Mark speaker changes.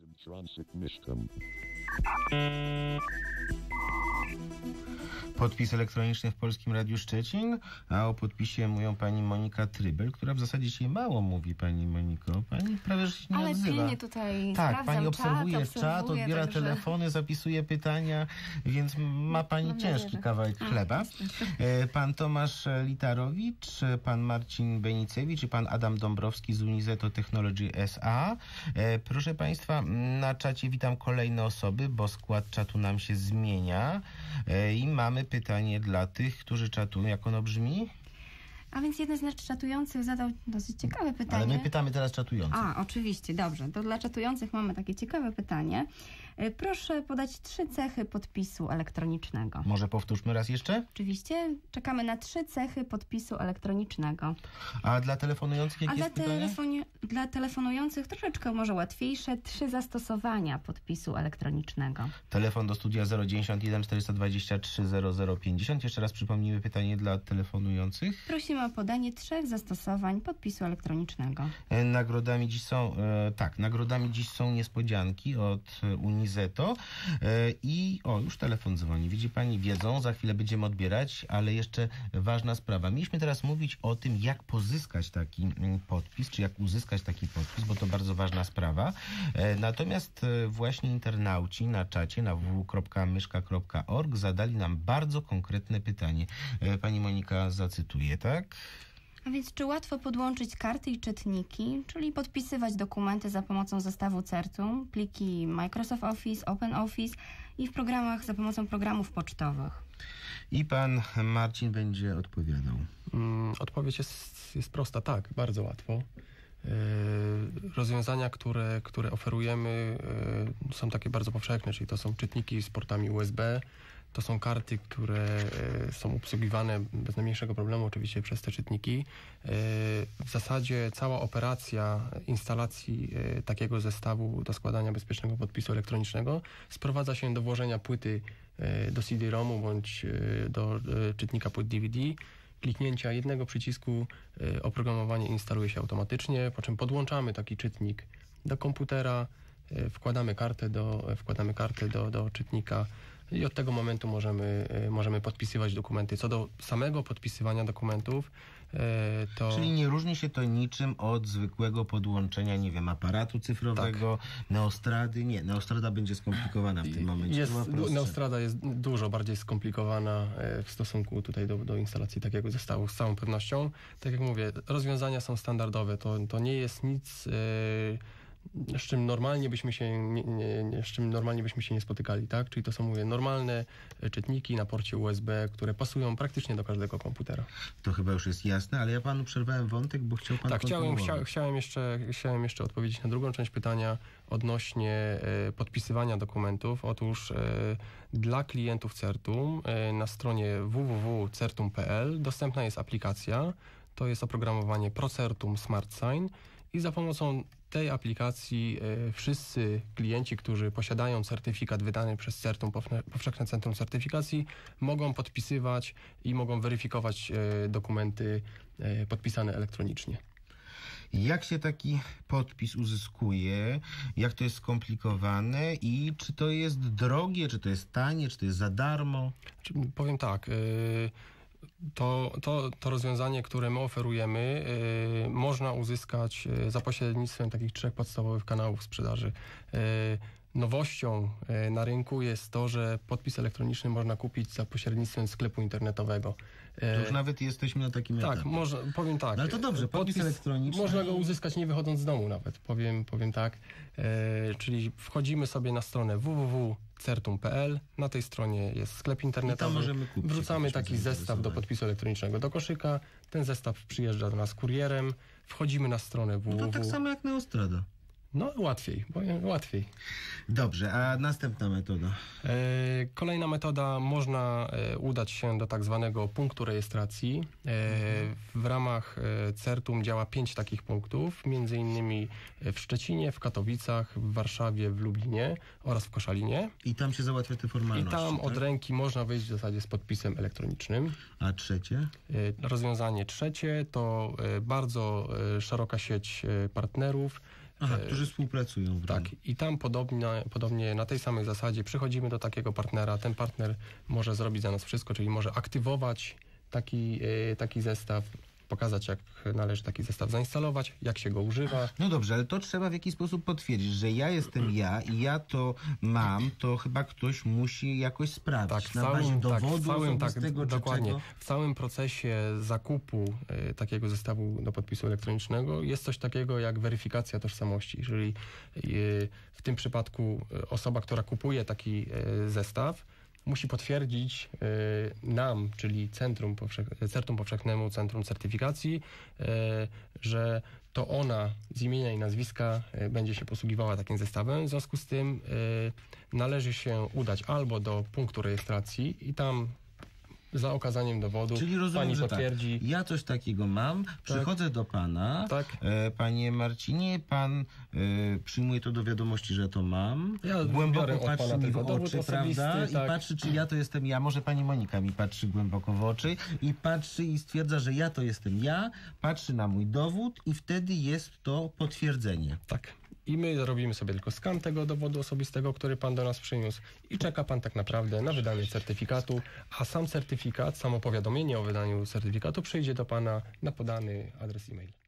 Speaker 1: Podpis elektroniczny w Polskim Radiu Szczecin, a o podpisie mówią pani Monika Trybel, która w zasadzie dzisiaj mało mówi, pani Moniko. Pani prawie że się nie
Speaker 2: ale
Speaker 1: odzywa.
Speaker 2: pilnie tutaj
Speaker 1: tak, pani
Speaker 2: obserwuje
Speaker 1: czat, odbiera
Speaker 2: także...
Speaker 1: telefony, zapisuje pytania, więc ma pani ciężki kawałek chleba. Pan Tomasz Litarowicz, pan Marcin Benicewicz i pan Adam Dąbrowski z Unizeto Technology SA. Proszę państwa, na czacie witam kolejne osoby, bo skład czatu nam się zmienia i mamy pytanie dla tych, którzy czatują. Jak ono brzmi?
Speaker 2: A więc jeden z nas czatujących zadał dosyć ciekawe pytanie.
Speaker 1: Ale my pytamy teraz czatujących.
Speaker 2: A, oczywiście, dobrze. To dla czatujących mamy takie ciekawe pytanie. Proszę podać 3 cechy podpisu elektronicznego.
Speaker 1: Może powtórzmy raz jeszcze?
Speaker 2: Oczywiście. Czekamy na 3 cechy podpisu elektronicznego.
Speaker 1: A dla telefonujących jakie jest pytanie?
Speaker 2: Dla telefonujących troszeczkę może łatwiejsze. 3 zastosowania podpisu elektronicznego.
Speaker 1: Telefon do studia 091 423 0050. Jeszcze raz przypomnijmy pytanie dla telefonujących.
Speaker 2: Prosimy o podanie 3 zastosowań podpisu elektronicznego.
Speaker 1: Nagrodami dziś są niespodzianki od Unizeto i już telefon dzwoni. Widzi pani, wiedzą, za chwilę będziemy odbierać, ale jeszcze ważna sprawa. Mieliśmy teraz mówić o tym, jak pozyskać taki podpis, czy jak uzyskać taki podpis, bo to bardzo ważna sprawa. Natomiast właśnie internauci na czacie na www.myszka.org zadali nam bardzo konkretne pytanie. Pani Monika zacytuje, tak?
Speaker 2: A więc czy łatwo podłączyć karty i czytniki, czyli podpisywać dokumenty za pomocą zestawu Certum, pliki Microsoft Office, OpenOffice i w programach za pomocą programów pocztowych?
Speaker 1: I pan Marcin będzie odpowiadał.
Speaker 3: Odpowiedź jest prosta, tak, bardzo łatwo. Rozwiązania, które oferujemy, są takie bardzo powszechne, czyli to są czytniki z portami USB, to są karty, które są obsługiwane bez najmniejszego problemu oczywiście przez te czytniki. W zasadzie cała operacja instalacji takiego zestawu do składania bezpiecznego podpisu elektronicznego sprowadza się do włożenia płyty do CD-ROMu bądź do czytnika płyt DVD, kliknięcia jednego przycisku, oprogramowanie instaluje się automatycznie, po czym podłączamy taki czytnik do komputera, wkładamy kartę do czytnika i od tego momentu możemy podpisywać dokumenty. Co do samego podpisywania dokumentów, to...
Speaker 1: Czyli nie różni się to niczym od zwykłego podłączenia, nie wiem, aparatu cyfrowego, tak. Neostrady? Nie, Neostrada będzie skomplikowana w tym momencie.
Speaker 3: Neostrada jest dużo bardziej skomplikowana w stosunku tutaj do instalacji takiego zestawu, z całą pewnością. Tak jak mówię, rozwiązania są standardowe. To nie jest nic... z czym normalnie byśmy się nie spotykali, tak? Czyli to są, mówię, normalne czytniki na porcie USB, które pasują praktycznie do każdego komputera.
Speaker 1: To chyba już jest jasne, ale ja panu przerwałem wątek, bo chciał pan
Speaker 3: chciałem jeszcze odpowiedzieć na drugą część pytania odnośnie podpisywania dokumentów. Otóż dla klientów Certum na stronie www.certum.pl dostępna jest aplikacja. To jest oprogramowanie ProCertum Smart Sign i za pomocą tej aplikacji wszyscy klienci, którzy posiadają certyfikat wydany przez Certum, Powszechne Centrum Certyfikacji, mogą podpisywać i mogą weryfikować dokumenty podpisane elektronicznie.
Speaker 1: Jak się taki podpis uzyskuje? Jak to jest skomplikowane? I czy to jest drogie, czy to jest tanie, czy to jest za darmo?
Speaker 3: Powiem tak... To rozwiązanie, które my oferujemy, można uzyskać za pośrednictwem takich 3 podstawowych kanałów sprzedaży. Nowością na rynku jest to, że podpis elektroniczny można kupić za pośrednictwem sklepu internetowego.
Speaker 1: To już nawet jesteśmy na takim etapie.
Speaker 3: Tak, powiem tak.
Speaker 1: No ale to dobrze, podpis elektroniczny.
Speaker 3: Można go uzyskać nie wychodząc z domu nawet, powiem tak. Czyli wchodzimy sobie na stronę www.certum.pl, na tej stronie jest sklep internetowy.
Speaker 1: Możemy kupić,
Speaker 3: wrzucamy taki zestaw do podpisu elektronicznego do koszyka, ten zestaw przyjeżdża do nas kurierem, wchodzimy na stronę www.
Speaker 1: No to tak samo jak Neostrada.
Speaker 3: No łatwiej, powiem łatwiej.
Speaker 1: Dobrze, a następna metoda?
Speaker 3: Kolejna metoda, można udać się do tak zwanego punktu rejestracji. W ramach Certum działa 5 takich punktów, między innymi w Szczecinie, w Katowicach, w Warszawie, w Lublinie oraz w Koszalinie.
Speaker 1: I tam się załatwia te formalności.
Speaker 3: I tam od ręki można wyjść w zasadzie z podpisem elektronicznym.
Speaker 1: A trzecie?
Speaker 3: Rozwiązanie trzecie to bardzo szeroka sieć partnerów,
Speaker 1: Aha, którzy współpracują w
Speaker 3: Tak, i tam podobnie na tej samej zasadzie przychodzimy do takiego partnera, ten partner może zrobić za nas wszystko, czyli może aktywować taki zestaw, pokazać, jak należy taki zestaw zainstalować, jak się go używa.
Speaker 1: No dobrze, ale to trzeba w jakiś sposób potwierdzić, że ja jestem ja i ja to mam, to chyba ktoś musi jakoś sprawdzić.
Speaker 3: Tak,
Speaker 1: na bazie dowodu osobistego czy
Speaker 3: dokładnie.
Speaker 1: czego?
Speaker 3: W całym procesie zakupu takiego zestawu do podpisu elektronicznego jest coś takiego jak weryfikacja tożsamości, czyli w tym przypadku osoba, która kupuje taki zestaw, musi potwierdzić nam, czyli Centrum Powszechnemu, Centrum Certyfikacji, że to ona z imienia i nazwiska będzie się posługiwała takim zestawem. W związku z tym należy się udać albo do punktu rejestracji i tam za okazaniem dowodu
Speaker 1: Czyli rozumiem,
Speaker 3: pani
Speaker 1: że
Speaker 3: potwierdzi.
Speaker 1: tak. Ja coś takiego mam, przychodzę do pana,
Speaker 3: Tak.
Speaker 1: Panie Marcinie, pan przyjmuje to do wiadomości, że to mam,
Speaker 3: Ja biorę
Speaker 1: głęboko
Speaker 3: od
Speaker 1: patrzy
Speaker 3: pana
Speaker 1: mi w
Speaker 3: tylko dowód
Speaker 1: oczy,
Speaker 3: osobisty,
Speaker 1: prawda?
Speaker 3: tak.
Speaker 1: I patrzy, czy ja to jestem ja. Może pani Monika mi patrzy głęboko w oczy i patrzy i stwierdza, że ja to jestem ja, patrzy na mój dowód i wtedy jest to potwierdzenie.
Speaker 3: Tak. I my robimy sobie tylko skan tego dowodu osobistego, który pan do nas przyniósł i czeka pan tak naprawdę na wydanie certyfikatu, a sam certyfikat, samo powiadomienie o wydaniu certyfikatu przyjdzie do pana na podany adres e-mail.